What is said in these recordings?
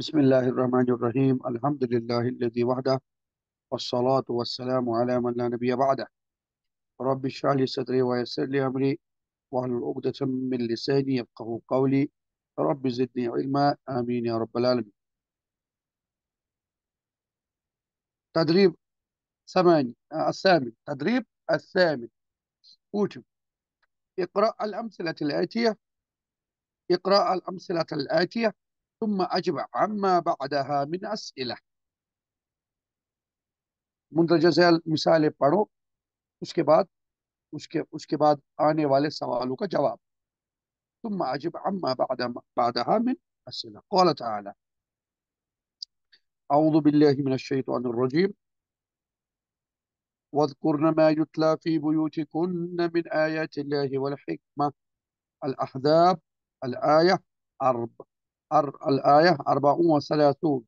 بسم الله الرحمن الرحيم الحمد لله الذي وحده والصلاة والسلام على من لا نبي بعده رب اشرح لي صدري ويسر لي أمري واحلل عقدة من لساني يفقهوا قولي رب زدني علما آمين يا رب العالمين. تدريب الثامن تدريب الثامن أوتم اقرأ الأمثلة الآتية ثم أجب عما بعدها من أسئلة. مندرجہ ذیل مثالیں پڑھو اس کے بعد آنے والے سوالوں کا جواب. ثم أجب عما بعدها من أسئلة. قال تعالى أعوذ بالله من الشيطان الرجيم واذكرن ما يتلى في بيوتكن من آيات الله والحكمة. الأحزاب الآية الآية 34.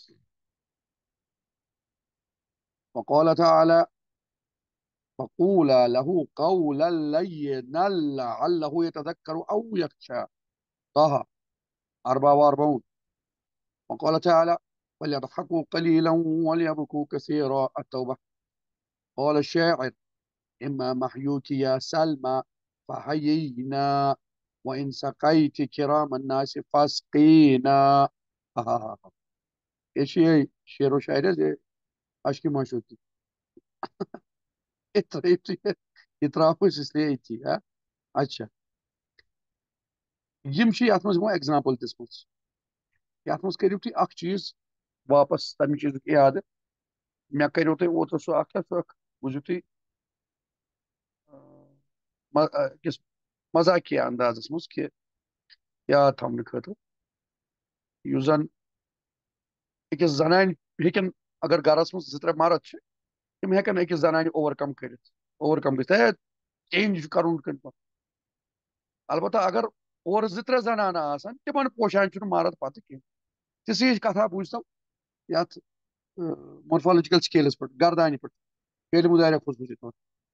وقال تعالى فقولا له قولا لينا لعله يتذكر أو يخشى. طه 44. وقال تعالى وليضحكوا قليلا وليبكوا كثيرا. التوبة. قال الشاعر إما محيوك يا سلمى فحيينا وإن سقيت كرام الناس فاسقينا. ايش هي شعر وشاعر زي اشكي ما شوتي اترافوس इसलिए थी ها. अच्छा यम छी यथ मज एग्जांपल दिसमुत यथ मज करियो तुम अख चीज वापस तम चीज याद मे करियो तुम ओतर सो अख बुझो तुम किस मजाकिया अंदाजस मज कि याद थमन खतर युस जन अकिस जनान हेकन अगर गरस मज जो त्रे मर्द तम हेकन अकिस जनान ओवरकम कर चेंज कर अलबत्ता अगर और जो त्रे जनाना आसन तिमन पोशान मर्द पत कह तिस कथा बूझ यथ मोर्फोलॉजिकल स्केलस पे गर्दान पे फेल मुजारिया खुशबू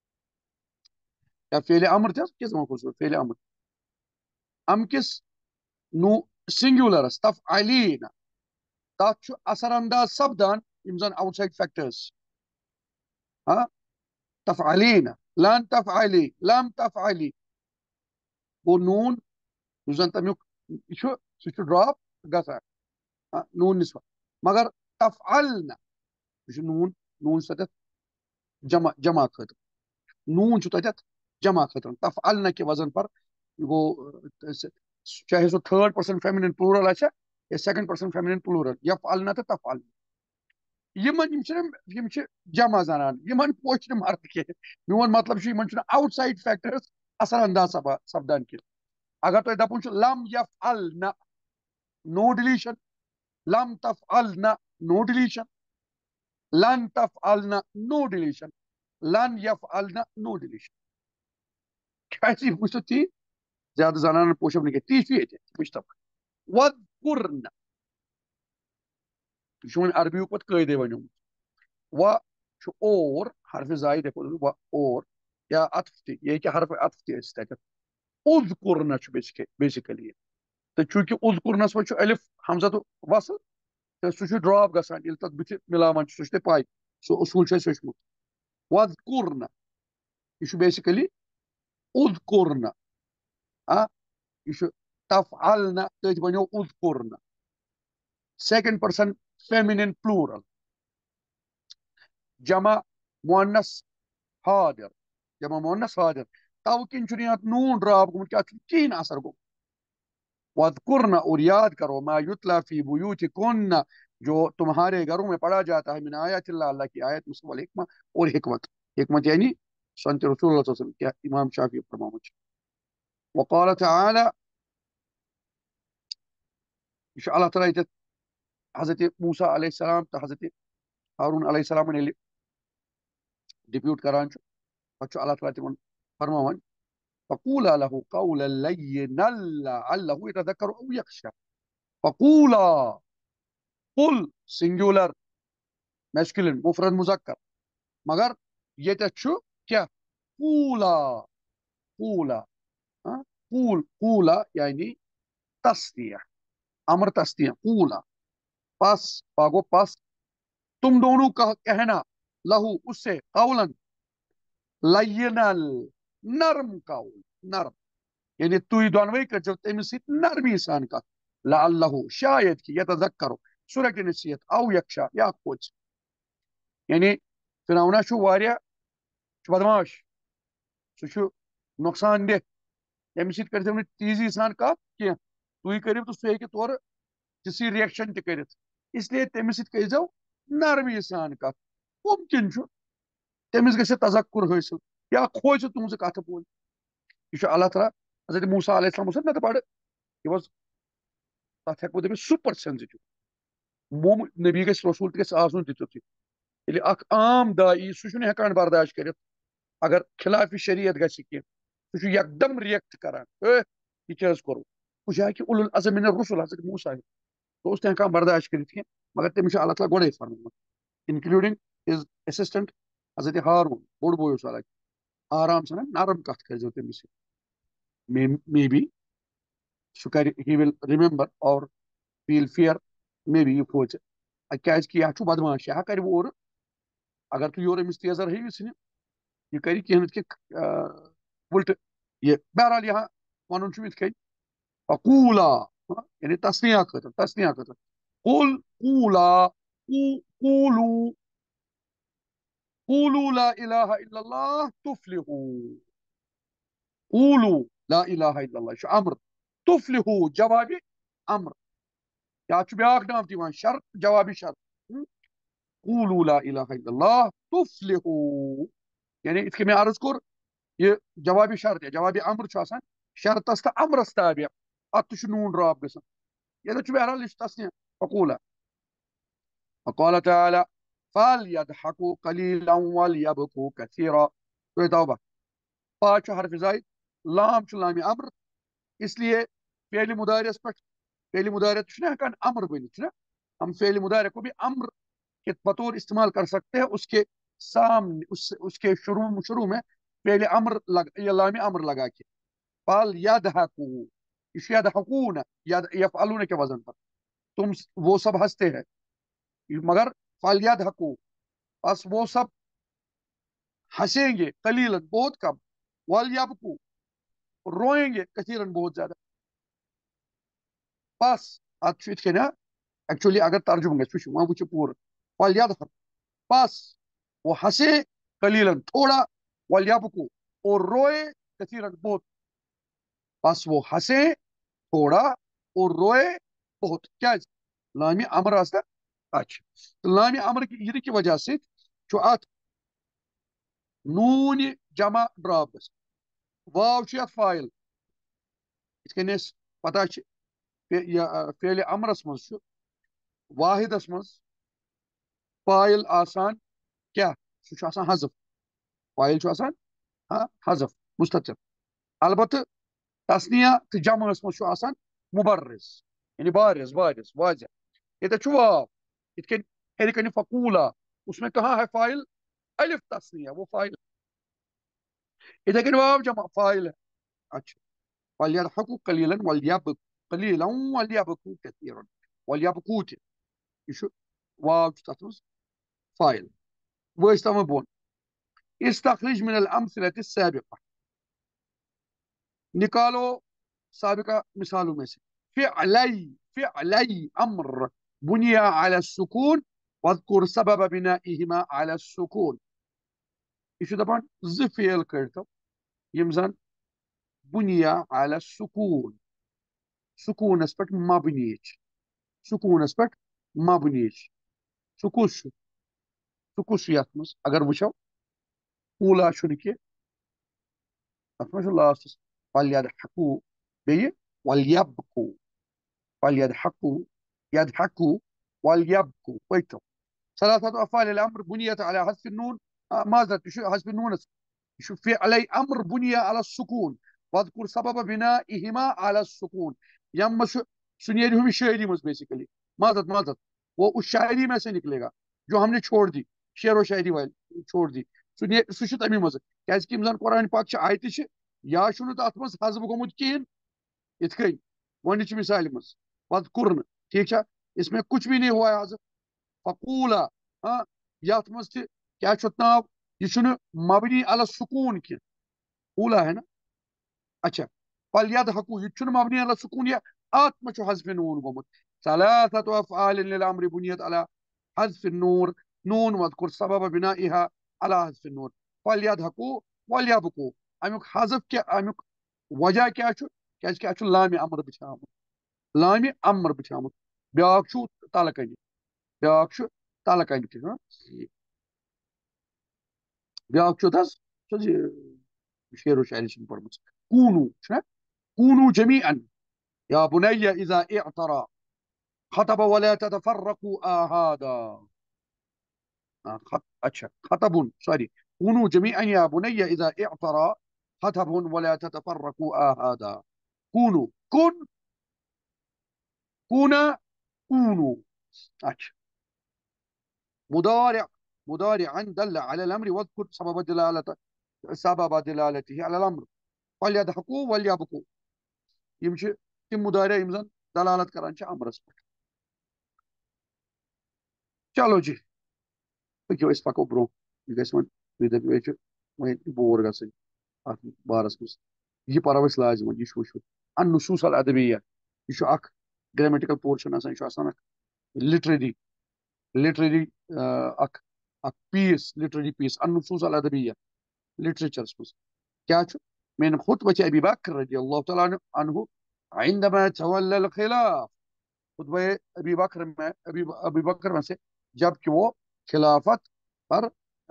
या फेल अमर किस खुशबू फेल अमर अमकिस नु सिंगुलरस तफ अलीन तथ असर अंदाज सपदान जन आउटसाइड फैक्टर्स. हाँ तफ अलीन लन तफ अली लम तफ अली गो नून जन तमुक सह ड्रॉप गसान नून निस्बत मगर तफ अलना नून नून सत जमा जमा खतर नून तथ जमा खतर तफ अलना के वजन पर गो चाहे सो थर्ड पर्सन फेमिनिन प्लूरल अच्छा या सेकंड पर्सन फेमिनिन प्लूरल यफ अलना तो तफ अलना जमा जनान पोच मर्द कह मोन मतलब आउटसाइड फैक्टर्स असर अंदाज सपदान कह अगर तुम दपुन लम यफ अलना नो डिलीशन लम तफ अलना नो डिलीशन लन तफ अलना नो डिलीशन लन यफ अलना नो डिलीशन क्या वो ती ज्यादा जनान पोशब नहीं ती मुश्तफ वज़कुर्न यह अरबी पे कायदे वन व और हरफ जायद व और या अतफ यह हरफ अतफ तक उज़कुर्न बेसिकली तो चूंकि उज़कुर्नस पे अलिफ हमजत वसल तो सह ड्रॉप गसान तथ बुथ मिलान सह पाई सो उसूल हेचमुत वज़कुर्न यह बेसिकली उज़कुर्न यह तफ़अल्न तथ बनो उज़कुर्न सेकंड पर्सन फेमिनिन प्लूरल जमा मुअन्नस हादिर जमा मुअन्नस हादिर तव किन नून ड्रॉप गुम क्या कहीं असर गो वज़कुर्न और याद करो मा युतला फी बुयूतिकुन्न जो तुम्हारे घरों में पढ़ा जाता है मिन आयातिल्लाह अल्लाह की आयत वल हिकमा और हिकमत हिकमत यानी सुन्नत रसूलुल्लाह सल्लल्लाहु अलैहि वसल्लम इमाम शाफी फरमावत वक़ाल तआला अल्लाह ताला हजरत मूसा अलैहिस्सलाम तो हजरत हारून अलैहिस्सलाम डिप्यूट करान अल्लाह ताला तिमन फरमावन फक़ूला लहू क़ौलन लय्यिनन लअल्लहु यतज़क्करु औ यख़शा. फक़ूला कुल सिंगुलर मैस्कुलिन मुफरद मुज़क्कर मगर ये क्या कूला कूला कूल कूला यानी तस्निया अमर तस्निया कूला پس پاگو پس تم دونوں کا کہنا لہو اس سے قولن لینل نرم قول نرم یعنی تُہۍ دۄنوَے کٔرۍزیو تٔمِس سۭتۍ نرمی سان کتھ لعلہ شاید کہ یتذکر سُہ رٹہِ نصیحت او یکشا یا کھوژِ یعنی فرعونہ چھُ واریاہ چھُ بدماش سُہ چھُ نۄقصان دہ تٔمِس سۭتۍ کٔرۍزیو نہٕ تیزی سان کتھ کینٛہہ تُہۍ کٔرِو تہٕ سُہ ہیٚکہِ تورٕ تِژھٕے رِیکشن تہِ کٔرِتھ اس لیے تٔمِس سۭتۍ کٔرۍزیو نرمی سان کتھ ممکن چھُ تٔمِس گژھِ تذکر حٲصِل یا کھوژِ تُہنٛزٕ کتھٕ بوزِ یہ چھُ اللہ تعالیٰ حضرت موسیٰ علیہ السلام اوس نہ بڑٕ یہ واز تتھ ہٮ۪کو دٔپِتھ سُپر سینسٹو نبی گژھِ رسوٗل تہِ گژھِ آسُن تہِ تیُتھُے ییٚلہِ اکھ عام داعی سُہ چھُنہٕ ہٮ۪کان برداشت کٔرِتھ اگر خلاف شریعت گژھِ کینٛہہ سُہ چھُ یکدم رِیکٹ کران یہِ کیٛاہ حظ کوٚرُو بہٕ چھُ اُلُل العزم من الرسل حضرت موسیٰ سُہ اوس نہٕ ہٮ۪کان برداشت کٔرِتھ کینٛہہ مگر تٔمِس چھُ اللہ تعالیٰ گۄڈَے فرمومُت انکلوٗڈنگ ہز اسسٹنٹ حضرت ہارون بوٚڑ بوے اوس حالانکہِ آرام سان نرم کتھ کٔرۍزیو تٔمِس سۭتۍ مے بی سُہ کرِ ہی ول ریمبر اور فیل فِیر مے بی یہِ کھوژِ کیٛازِ کہِ یہِ چھُ بدماش یہِ کرِ وۄنۍ اورٕ اگر تُہۍ یورٕ أمِس تیزر ہٲیِو ژھٕنہِ یہِ کرِ کینٛہہ نتہٕ کینٛہہ اُلٹہٕ یہِ بہرحال یہاں ونُن چھُم یِتھ کٔنۍ فقولا یعنی تسنیہ خٲطرٕ قل قولا قولوا قولوا لا اله الا الله تفلحوا قولوا لا اله الا الله یہ چھُ امر تفلحوا جوابِ امر یا چھُ بیاکھ نام تہِ یِوان شرط جوابِ شرط قولوا لا اله الا الله تفلحوا یعنی یِتھ کٔنۍ مےٚ عرض کوٚر یہ جوابِ شرط یا جوابِ امر چھُ آسان شرطس تہٕ امرس تابع اتھ تہِ چھُ نوٗن ڈراپ گژھان ییٚتٮ۪تھ چھُ بہرحال یہِ چھُ تسنیہ فقولا وقال تعالى فليضحكوا قليلا وليبكوا كثيرا سورة توبہ فا چھُ حرف زائد لام چھُ لامِ امر اس لیے فعل مضارعس پٮ۪ٹھ فعل مضارع چھُنہ ہٮ۪کان امر بٔنِتھ چھُنہ ہم فعل مضارع کو بھی امر کے بطور استعمال کر سکتے ہیں اس کے سامنے اس کے شروع میں فعل امر یا لام امر لگا کے فليضحكوا یہ چھُ یضحکون یفعلون کے وزن پر تم وہ سب ہنستے ہیں مگر فلیضحکوا بس وہ سب ہنسیں گے قلیلاً بہت کم ولیبکوا روئیں گے کثیراً بہت زیادہ بس اتھ چھُ یِتھ کٔنۍ ایکچولی اگر ترجمہ گژھِ وٕچھِو وۄنۍ وٕچھِو پوٗرٕ فلیضحک بس وہ ہنسے قلیلاً تھوڑا ولیبکوا اور روئے کثیراً بہت بس وہ ہنسے تھوڑا اور روئے بہت کیٛازِ لامِ امر آسہِ نہ اچھا لامِ امر یِنہٕ کہِ وجہ سۭتۍ چھُ اتھ نوٗنہِ جمع ڈراپ گژھان واو چھُ یتھ فاعل یِتھ کٔنۍ اَسہِ پتہ چھِ فعلِ امرس منٛز چھُ واحدس منٛز فاعل آسان کیٛاہ سُہ چھُ آسان حذف فاعل چھُ آسان حذف مستتر البتہٕ تسنیہ تہٕ جمعس منٛز چھُ آسان مبرز یعنی بارز واضح ییٚتٮ۪تھ چھُ واو یِتھ کٔنۍ ہیٚرِ کٔنہِ فقولا اس میں کہاں ہے فاعل الف تسنیہ وہ فاعل ادھر کن واو جمع فاعل ہے اچھا فلیضحکوا قلیلا ولیبکوا کثیرا ولیبکوا تہِ یہ چھُ واو چھُ تتھ منٛز فاعل وٲسۍ تام بۄن استخرج من الامثلة السابقة نکالو سابقہ مثالوں میں سے فعلی امر بني على السكون واذكر سبب بنائهما على السكون یہ چھُ دپان زٕ فعل کٔڑۍتو یِم زن بني على السكون سکوٗنس پٮ۪ٹھ مبنی چھِ سکوٗنس پٮ۪ٹھ مبنی چھِ سُہ کُس چھُ یتھ منٛز اگر وٕچھو اوٗلا چھُنہٕ کینٛہہ تتھ منٛز چھُ لاسٹس فلیضحکوا بیٚیہِ ولیبکوا يضحكوا وليبكوا پٔکۍتو ثلاثة أفعال الأمر بنيت على حذف النون معذرة یہ چھُ حذف نونس یہ چھُ فعلی امر بني على السكون واذكر سبب بنائهما على السكون یم منٛز چھُ سُہ نیرِ ہُمہِ شاعری منٛز بیسیکلی معذرت وہ اس شاعری میں سے نکلے گا جو ہم نے چھوڑ دی شعر و شاعری والے چھوڑ دی سُہ چھُ تمی منٛز کیٛازِ کہِ یِم زن قرآن پاک چھِ آیتہٕ چھِ یا چھُنہٕ تتھ منٛز حذف گوٚمُت کِہیٖنۍ یِتھ کٔنۍ گۄڈنِچہِ مثالہِ منٛز پتہٕ کوٚر نہٕ ٹھیٖک چھا اس میں کچھ بھی نہیں ہوا ہے حضرت فقولا ہاں یاتھ مز تہ کیا چھُ ناو یہ چھُنہٕ مبنی علی سکون کی اولا ہے نا اچھا فلیضحکوا یہ چھُنہٕ مبنی علی سکون یا اتھ منٛز چھُ حذف نون گوٚمُت ثلاثة افعال للامر بنيت على حذف النور نون واذكر سبب بنائها على حذف النور فلیضحکوا ولیبکوا امیُک حذف کیا امیُک وجہ کیا چھُ کیازِ کہ اتھ چھُ لامِ امر بچھامُت لامِ امر بچھامُت بیاکھ چھُ تلہٕ کنہِ بیاکھ چھُ تلہٕ کنہِ تہِ بیاکھ چھُ تس شعر و شاعری چھُنہٕ پٔرمٕژ کوٗنوٗ چھُنا كونوا جميعا يا بني إذا اعترى خطب ولا تتفرقوا هذا اچھا خطب سوري كونوا جميعا يا بني إذا اعترى خطب ولا تتفرقوا هذا كونوا كن كونا كونوا اچھا مضارعا دل على الأمر واذكر سبب دلالته على الأمر فليضحكوا وليبكوا يم چھِ تِم مضارع یِم زن دلالت کران چھِ امرس پٮ۪ٹھ چلو جی پٔکِو أسۍ پکو برٛونٛہہ یہِ گژھِ وۄنۍ تُہۍ دٔپِو أسۍ چھِ وۄنۍ بور گژھٕنۍ اتھ بارس منٛز یہِ پرو أسۍ لازمن یہِ چھُ وٕچھُن النصوص الادبیہ یہِ چھُ اکھ گریمیٹِکل پورشن آسان یہِ چھُ آسان اکھ لٹریری اکھ اکھ پیٖس لٹریری پیٖس النصوص الادبیہ لٹریچرس منٛز کیٛاہ چھُ من خطبة أبي بكر رضي الله تعالى عنه عندما تولى الخلاف خطبہ ابی بکر میں سے جب کہ وہ خلافت پر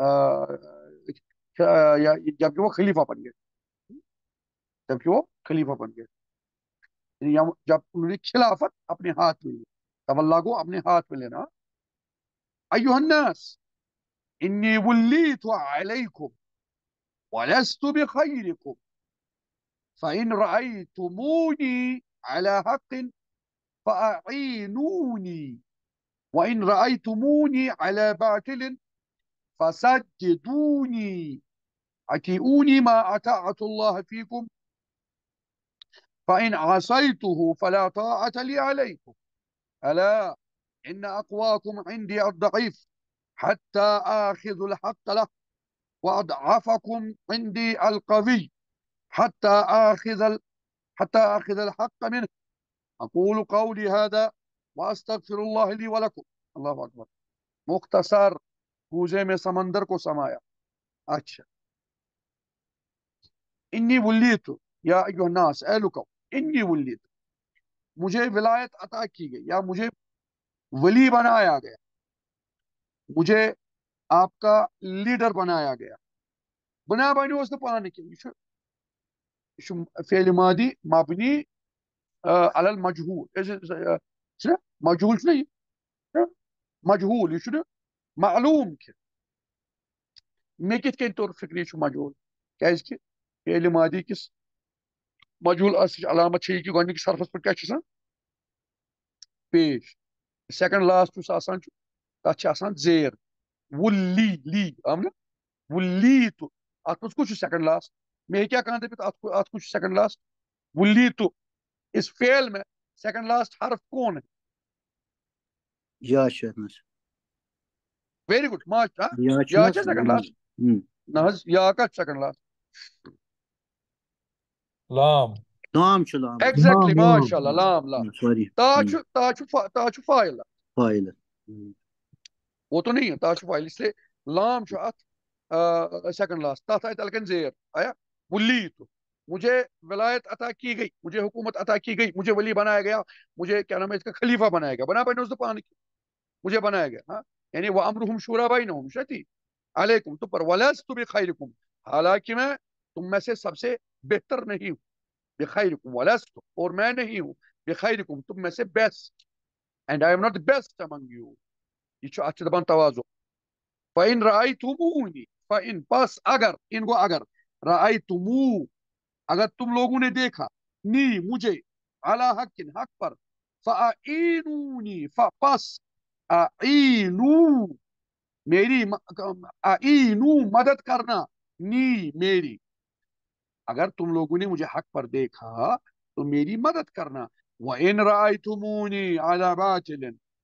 جب کہ وہ خلیفہ بن گئے جب کہ وہ خلیفہ بن گئے جب انہوں نے خلافت اپنے ہاتھ میں لی تولا کو اپنے ہاتھ میں لینا ایھا الناس انی ولیت علیکم ولست بخیرکم فإن رأيتموني على حق فأعينوني وإن رأيتموني على باطل فسددوني أطيعوني ما أطاعت الله فيكم فإن عصيته فلا طاعة لي عليكم ألا إن أقواكم عندي الضعيف حتى آخذ الحق له وأضعفكم عندي القوي حتى آخذ الحق منه أقول قولي هذا وأستغفر الله لي ولكم الله أكبر مختصر کوزے میں سمندر کو سمایا اچھا انی ولیت یا ایھا الناس اے لوگو انی ولیت مجھے ولایت عطا کی گئی یا مجھے ولی بنایا گیا مجھے آپ کا لیڈر بنایا گیا بنا بنیو اس پانہ کی یہ فعل ماضی مبنی علی المجهول مجهول چھُنہ مجهول یہ چھُنہ معلوم کہ مےٚ کِتھ کٔنۍ توٚر فکر یہِ چھُ مجهول کیازِ کہ فعل ماضی کس مجهول علامت چھِ یہِ کہ گۄڈنِکِس حرفس پٮ۪ٹھ کیٛاہ چھُ آسان پیش سیکنڈ لاسٹ یُس آسان چھُ تتھ چھِ آسان زیر ولی لی آو نا ولیت اتھ منٛز کُس چھُ سیکنڈ لاسٹ مےٚ ہیٚکیٛاہ کانٛہہ دٔپِتھ اتھ کُس چھُ سیکنڈ لاسٹ ولیت اس فعل میں سیکنڈ لاسٹ حرف کون ہے یا چھُ اتھ منٛز ویری گڈ ماشا یا یا چھُنہ چھا سیکنڈ لاسٹ نہ حظ یا کتھ سیکنڈ لاسٹ لام لام چھُ لام ایگزیکٹلی ماشاء اللہ لام لام سوری تا چھُ فاعل فاعل وہ تو نہیں ہے تا چھُ فاعل اس لیے لام چھُ اتھ سیکنڈ لاسٹ تتھ آیہِ تلہٕ کنۍ زیر آیا ولیت مجھے ولایت عطا کی گئی مجھے حکومت عطا کی گئی مجھے ولی بنایا گیا مجھے کیا نام ہے اس کا خلیفہ بنایا گیا بنا بنو پان کی مجھے بنایا گیا ہاں یعنی وہ امرہم شورا بینہم شتی علیکم تم پر ولست بخیرکم حالانکہ میں تم میں سے سب سے بہتر نہیں ہوں بخیرکم ولست اور میں نہیں ہوں بخیرکم تم میں سے best and I am not best among you یہ چھُ اتھ چھِ دپان توازو فإن رأيتمونی فإن پس اگر ان کو اگر رأيتمو اگر تم لوگوں نے دیکھا نی مجھے علی حق حق پر فأعینونی پس اعینو میری اعینو مدد کرنا نی میری اگر تم لوگوں نے مجھے حق پر دیکھا تو میری مدد کرنا وَإِن رَأَيْتُمُونِي عَلَى بَاطِلٍ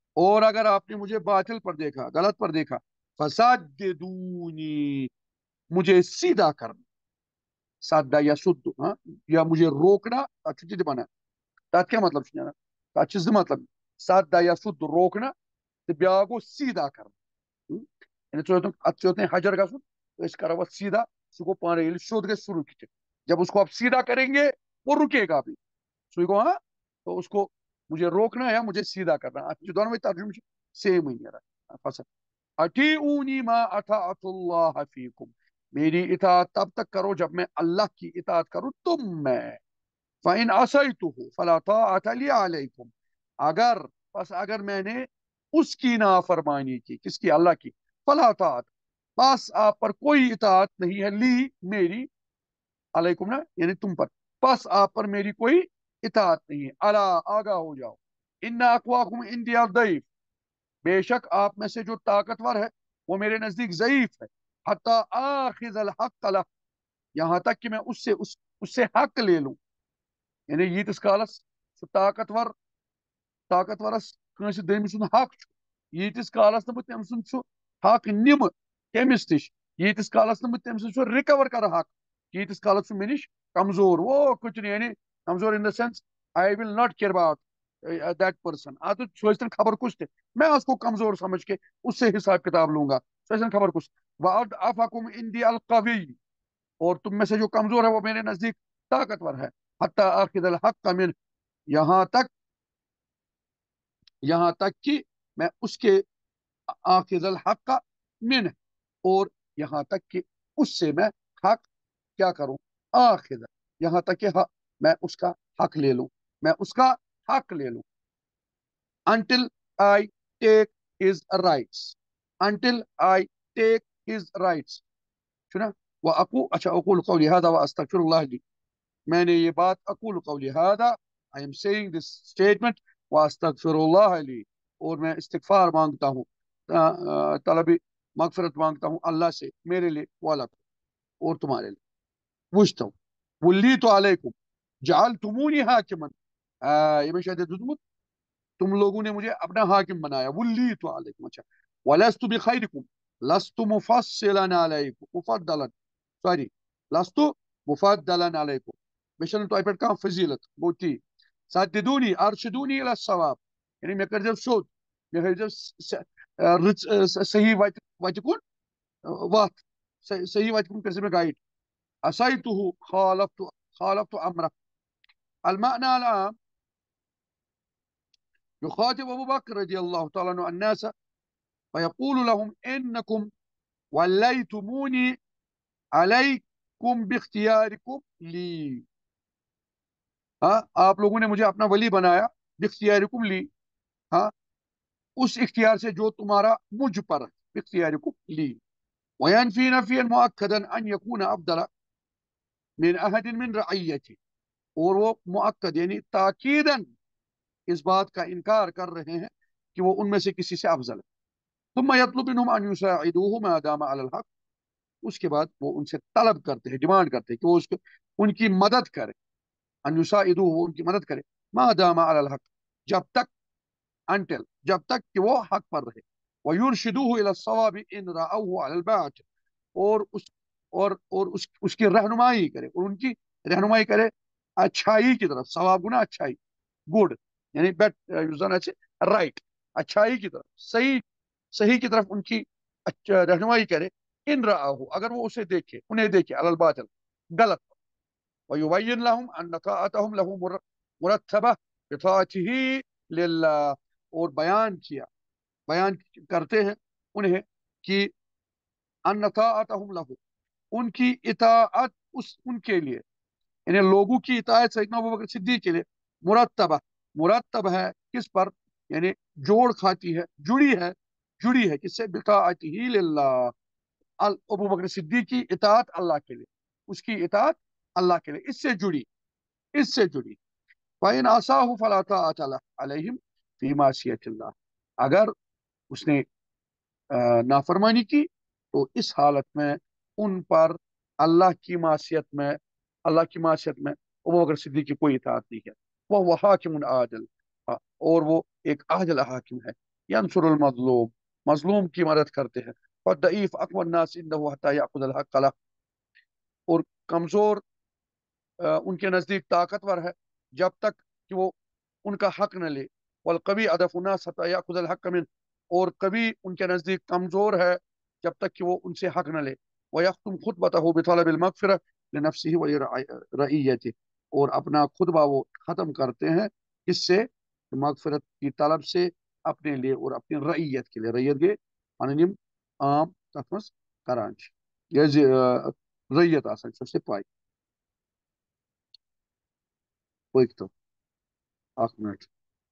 اور اگر آپ نے مجھے باطل پر دیکھا، غلط پر دیکھا، فسددونی، مجھے سیدھا کرنا، سادہ یا سد، ہاں، یا مجھے روکنا، چھٹی بنا تک کیا مطلب تک مطلب سادہ یا سد روکنا تو بیاکھ گو سیدھا کرنا، یعنی ات حجر گھن تو اس کرو سیدھا، سہ گو پانے یل سیود گژھِ سہ رکہ، جب اس کو آپ سیدھا کریں گے وہ رکے گا بھی، سو گو ہاں، تو اس کو مجھے روکنا ہے یا مجھے سیدھا کرنا، دونوں ترجمہ سیم ہی نیران فصل اطیعونی ما اطاعت اللہ فیکم، میری اطاعت تب تک کرو جب میں اللہ کی اطاعت کروں تم میں، فَإِنْ عَصَيْتُهُ فَلَا طَاعَةَ لِي عَلَيْكُمْ، اگر میں نے اس کی نافرمانی کی، کس کی؟ اللہ کی، فلا طاعت، بس آپ پر کوئی اطاعت نہیں ہے، لی میری، علیکم نا یعنی تم پر، بس آپ پر میری کوئی اطاعت نہیں ہے، الا آگاہ ہو جاؤ، ان اقواکم عندی ضعیف، بے شک آپ میں سے جو طاقتور ہے وہ میرے نزدیک ضعیف ہے، حتی آخذ الحق له، یہاں تک کہ میں اس سے حق لے لوں، یعنی ییتس کالس سہ طاقتورس کنس دم سن حق ییتس کالس نہ تم سن سہ حق نم کمس نش، ییتس کالس نہ تم سن سہ رکور کر حق، ییتس کالس سہ مے نش کمزور، وہ کچھ نہیں، یعنی کمزور in the sense I will not care about that person, سوچتن خبر کچھ تھے، میں اس کو کمزور سمجھ کے اس سے حساب کتاب لوں گا، سوچتن خبر کچھ، وَأَضْعَفَكُمْ عِنْدِي الْقَوِيُّ، اور تم میں سے جو کمزور ہے وہ میرے نزدیک طاقتور ہے، حتی آخذ الحق من، یہاں تک کہ میں اس کے آخذ الحق من، اور یہاں تک کہ اس سے میں حق کیا کروں، آخذ، یہاں تک کہ میں اس کا حق لے لوں، میں اس کا حق لے لوں، until I take his rights، until I take his rights، سنا، اچھا اقول قولی هذا واستغفر اللہ لی، میں نے یہ بات اقول قولی هذا، I am saying this statement، واستغفر اللہ لی، اور میں استغفار مانگتا ہوں، طلب مغفرت مانگتا ہوں اللہ سے میرے لیے، ولکم، اور تمہارے لیے، وچھتا ہوں، ولیت علیکم جعلتمونی حاکما، یہ میں شاید تم لوگوں نے مجھے اپنا حاکم بنایا، ولیت علیکم، اچھا، ولست بخیرکم، لست مفصلا علیکم، مفضلا، سوری، لست مفضلا علیکم، بشن تو پہ کم فضیلت گوتی، سددونی ارشدونی الی الصواب، یعنی میں کر سیود، میں ہر صحیح وتہ کن وت، صحیح وتہ کن کر میں گائیڈ، عصیتہ خالفت امرہ، المعنى العام، يخاطب ابو بکر رضی اللہ تعالیٰ عنہ الناس فيقول لهم انکم ولیتمونی علیکم باختیارکم لی، ہاں، آپ لوگوں نے مجھے اپنا ولی بنایا، باختیارکم لی، ہاں، اس اختیار سے جو تمہارا مجھ پر ہے، باختیارکم لی، وینفی نفیا مؤکدا ان یکون افضل من احد من رعیتی، اور وہ مؤکد یعنی تاکیداً اس بات کا انکار کر رہے ہیں کہ وہ ان میں سے کسی سے افضل ہے، ثم یطلب منهم ان یساعدوه ما دام علی الحق، اس کے بعد وہ ان سے طلب کرتے ہیں، ڈیمانڈ کرتے ہیں کہ وہ ان کی مدد کرے، ان یساعدوه، وہ ان کی مدد کرے، ما دام علی الحق، جب تک، انٹل، جب تک کہ وہ حق پر رہے، وَيُرْشِدُوهُ إِلَى الصَّوَابِ إِنْ رَأَوْهُ عَلَى الْبَاطِلِ، اور اس کی رہنمائی کرے، اور ان کی رہنمائی کرے اچھائی کی طرف، ثواب گنا اچھائی، گڈ، یعنی بیٹ یوزن اچھے، رائٹ، اچھائی کی طرف، صحیح کی طرف ان کی رہنمائی کرے، ان رآہو، اگر وہ اسے دیکھے، انہیں دیکھے، علی الباطل، غلط، وَيُبَيِّنْ لَهُمْ أَنَّ طَاعَتَهُمْ لَهُ مُرَتَّبَةٌ بِطَاعَتِهِ لِلَّهِ، اور بیان کرتے ہیں انہیں کہ ان طاعتہم لہ، ان کی اطاعت ان کے لیے، یعنی لوگوں کی اطاعت سیدنا ابوبکر صدیق کے لیے مرتب ہے کس پر، یعنی جوڑ کھاتی ہے، جڑی ہے کس سے، بطاعتہ للہ، ابوبکر صدیق کی اطاعت اللہ کے لیے، اس کی اطاعت اللہ کے لیے، اس سے جڑی، فَإِنْ عَصَاهُ فَلَا طَاعَةَ عَلَيْهِمْ فِي مَعْصِيَةِ اللَّهِ، اگر اس نے نافرمانی کی تو اس حالت میں ان پر اللہ کی معصیت میں ابو بکر صدیق کی کوئی اطاعت نہیں ہے، وہ حاکم عادل، اور وہ ایک عادل حاکم ہے، ينصر المظلوم، مظلوم کی مدد کرتے ہیں. فالضعيف اقوى الناس عنده حتى ياخذ الحق له. اور کمزور ان کے نزدیک طاقتور ہے جب تک کہ وہ ان کا حق نہ لے. والقوی اضعف الناس حتى ياخذ الحق منه. اور قوی ان کے نزدیک کمزور ہے جب تک کہ وہ ان سے حق نہ لے. ويختم خطبته بطلب المغفرة لنفسه ولرعيته. اور اپنا خطبہ وہ ختم کرتے ہیں کس سے؟ مغفرت کی طلب سے اپنے لیے اور اپنی رعیت کے لیے. رعیت کے معنی عام تتھ مز کران رعیت آسان سب سے پائی. وقت تو اخ منٹ.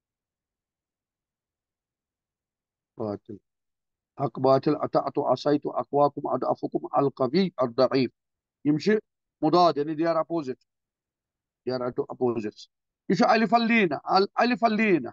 باطل حق باطل اطعت عصيت اقواكم اضعفكم القوي الضعيف. يمشي مضاد يعني they are opposite. they are opposites. Yeshu الف اللينة الف اللينة.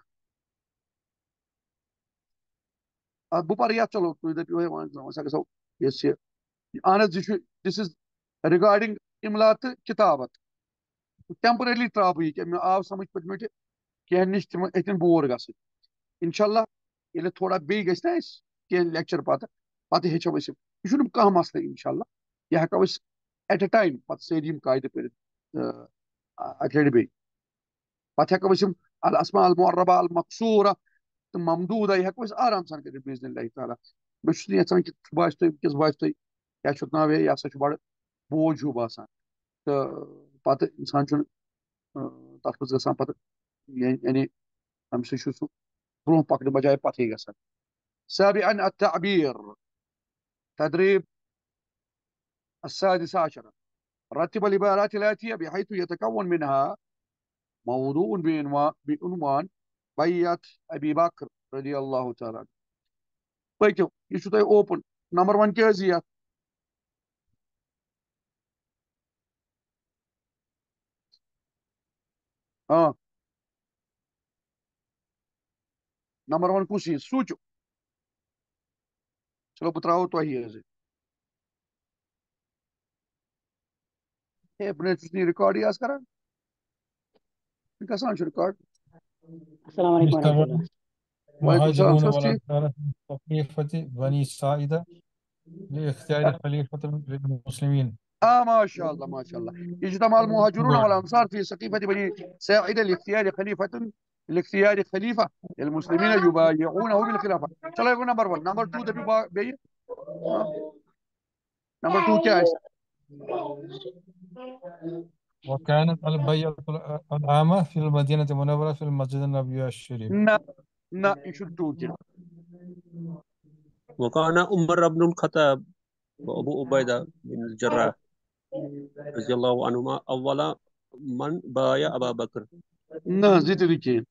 بپریات چلو تُہۍ دٔپِو ہے وۄنۍ ہسا گژھو یۄس یہِ اہن حظ یہِ چھُ دِس از رِگاڈِنگ اِملا تہٕ کِتابت. ٹیمپرلی ترٛاو بہٕ یہِ کہِ مےٚ آو سمجھ پٔتمہِ لٹہِ کینٛہہ نِش تِم ہیٚتِن بور گژھٕنۍ. انشاءاللہ ییٚلہِ تھوڑا بیٚیہِ گژھِ نہ اَسہِ کینٛہہ لیکچر پتہٕ ہیٚچھو أسۍ یہِ چھُنہٕ کانٛہہ مسلہٕ انشاءاللہ. یہِ ہٮ۪کو أسۍ ایٹ اے ٹایم پتہٕ سٲری یِم قاعدٕ پٔرِتھ اکہِ لٹہِ بیٚیہِ. پتہٕ ہٮ۪کو أسۍ یِم الاسماء المعربہ المقصورہ تہٕ ممدوٗدہ یہِ ہٮ۪کو أسۍ آرام سان کٔرِتھ باذن اللہ تعالیٰ. بہٕ چھُس نہٕ یژھان کہِ باسہِ تۄہہِ وٕنکٮ۪س باسہِ تۄہہِ کیٛاہ چھُ ناو یہِ ہسا چھُ بڑٕ بوج ہیوٗ باسان تہٕ پتہٕ انسان چھُنہٕ تتھ منٛز گژھان پتہٕ یعنی تمہِ سۭتۍ چھُ سُہ برونٛہہ پکنہٕ بجایہِ پتھٕے گژھان. سابعا التعبير تدريب السادس عشر. رتب العبارات الآتية بحيث يتكون منها موضوع بعنوان بيعة أبي بكر رضي الله تعالى عنه. پٔکِو یہِ چھُ تۄہہِ اوپن. نمبر 1 کیٛاہ حظ یہِ یتھ؟ ہاں نمبر 1 کُس یہِ سوٗنٛچِو. چلو بہٕ ترٛاوو تۄہی حظ. ہے بہٕ نَے چھُس نہٕ یہِ رِکاڈٕے آز کران. یہِ گژھان چھُ رِکاڈ. السلام علیکم ورحمۃ اللہ. وعلیکم السلام. المهاجرون چھُ حظ ٹھیٖک؟ والأنصار في صحيفة بني ساعدة لاختيار خليفة للمسلمين. ما شاء الله ما شاء الله. اجتمع المهاجرون والأنصار في سقيفة بني ساعدة لاختيار خليفة للمسلمين يبايعونه بالخلافة. چلو یہ نمبر 1. نمبر 2 دبی بیٚیہِ. نمبر 2 کیٛاہ آسہِ؟ وكانت البيعة العامة في المدينة المنورة في المسجد النبوي الشريف. نہ نہ یہِ چھُ 2 کیٛاہ. وكان عمر بن الخطاب وأبو عبيدة بن الجراح رضي الله عنهما أول من بايع أبا بكر. نہ زٕ تہِ نہٕ کینٛہہ.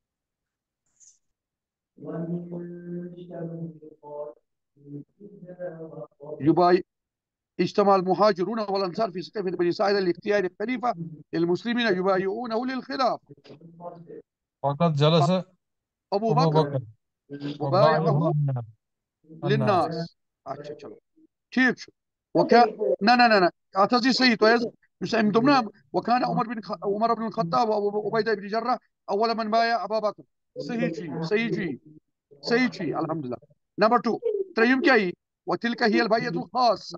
اجتمع المهاجرون والأنصار في سقيفة بني ساعدة لاختيار خليفة للمسلمين يبايعونه للخلافة. وقد جلس أبو أبو بكر بكر وبايعه للناس. اچھا چلو ٹھیک چھُ. نہ نہ نہ نہ اتھ حظ یہِ صحیح تۄہہِ حظ یُس أمۍ دوٚپ نا وكان عمر بن الخطاب وأبو عبيدة بن الجراح أول من بايع أبا بكر. صحیح چھُ یہِ صحیح چھُ یہِ صحیح چھُ یہِ الحمدللہ. نمبر 2 ترٛیٚیِم کیٛاہ یی؟ وتلك هي البيعة الخاصة.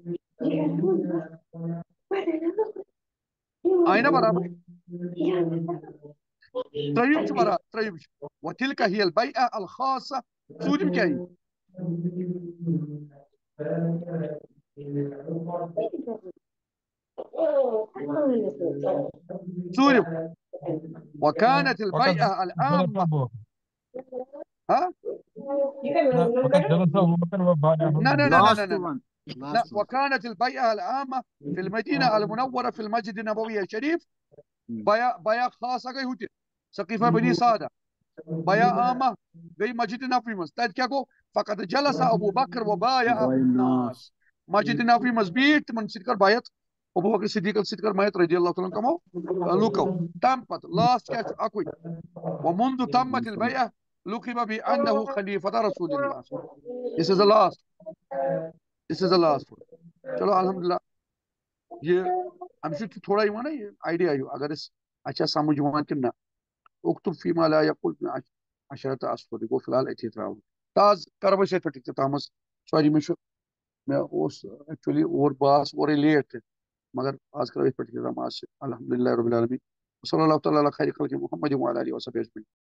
آیہِ نا برابر؟ ترٛیٚیِم چھُ برابر ترٛیٚیِم چھُ وتلك هي البيعة الخاصة. ژوٗرِم کیٛاہ یی؟ ژوٗرِم وكانت البيعة العامة. ها؟ وقد جلس أبو بكر وبايعه. لا لا لا لا لا لا لا. last one. وكانت البيعة العامة في المدينة المنورة في المسجد النبوي الشريف. بيعة خاصة گٔے ہُتہِ سقيفة بني ساعدة. بيعة عامة گٔے مسجد نبوی منٛز. تتہِ کیٛاہ گوٚو؟ فقط جلس أبو بكر وبايع الناس. مسجد نبوی منٛز بیٖٹھ تِمن سۭتۍ کٔر بیعت. ابو بکر صدیقن سۭتۍ کٔر بیعت رضی اللہ تعالیٰ کمو لُکو. تمہِ پتہٕ لاسٹ کیٛاہ چھُ اکُے. ومنذ تمت البيعة لقب بأنه خليفة رسول الله. This is the last. This is the last one. چلو الحمدللہ یہ امہِ سۭتۍ چھُ تھوڑا یِوان نا یہِ آیڈیا ہیوٗ اگر أسۍ اَسہِ چھا سمجھ یِوان کِنہٕ نہ. اکتب فیما لا یقول عشرة اسطر. یہِ گوٚو فِلحال أتھی ترٛاوُن. تاز کرو أسۍ ییٚتہِ پٮ۪ٹھ اختتام حظ سوری مےٚ اوس ایکچُؤلی اور بہٕ آس اورَے لیٹ تہِ مگر آز کرو ییٚتہِ پٮ۪ٹھ اختتام آز چھِ الحمدُاللہ رب العالمین صلی اللہ تعالیٰ علی خیر خلق محمد وعلی آلہ وصحبہ اجمعین